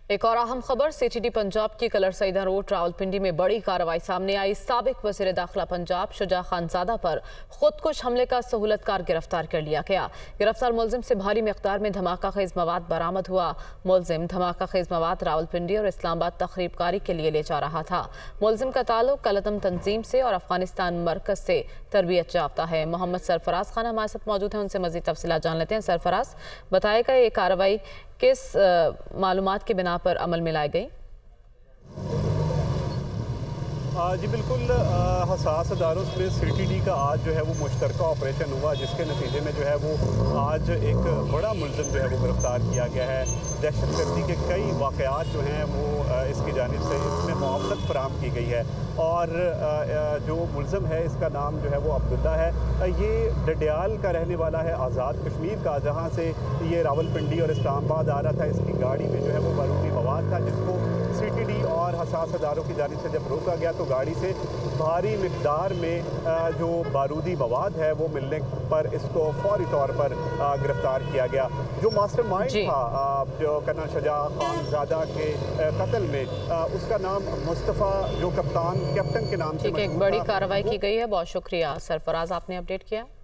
एक और अहम खबर सीटीडी पंजाब की कलर सईदा रोड रावलपिंडी में बड़ी कार्रवाई सामने आई। साबिक वज़ीर दाखिला पंजाब शुजा खानजादा पर खुदकुश हमले का सहूलतकार गिरफ्तार कर लिया गया। गिरफ्तार मुलजिम से भारी मिकदार में धमाका खेज मवाद बरामद हुआ। मुलजिम धमाका खेज मवाद रावलपिंडी और इस्लामाबाद तकरीबकारी के लिए ले जा रहा था। मुलजिम का ताल्लुक कलतम तंजीम से और अफगानिस्तान मरकज से तरबियत याफ्ता है। मोहम्मद सरफराज खान हमारे साथ मौजूद हैं, उनसे मजीद तफसीलात जान लेते हैं। सरफराज, बताएगा ये कार्रवाई किस मालूमात के बिना पर अमल में लाई गई? जी बिल्कुल, हसास अदारों में सीटीडी का आज जो है वो मुश्तरका ऑपरेशन हुआ, जिसके नतीजे में जो है वो आज एक बड़ा मुलजिम जो है वो गिरफ्तार किया गया है। दहशतगर्दी के कई वाक़यात जो हैं वो इसकी जानिब से इसमें मुआवनत फराहम की गई है और जो मुलजिम है इसका नाम जो है वो अब्दुल्ला है। ये डडियाल का रहने वाला है, आज़ाद कश्मीर का, जहाँ से ये रावलपिंडी और इस्लामाबाद आ रहा था। इसकी गाड़ी में जो है वो बारूदी मवाद था, जिसको सीटीडी और हसास अदारों की जानिब से जब रोका गया तो गाड़ी से भारी मिकदार में जो बारूदी मवाद है वो मिलने पर इसको फौरी तौर पर गिरफ्तार किया गया। जो मास्टरमाइंड था जो कर्नल शुजा खानजादा के कत्ल में, उसका नाम मुस्तफ़ा, जो कैप्टन के नाम से एक बड़ी कार्रवाई की गई है। बहुत शुक्रिया सरफराज, आपने अपडेट किया।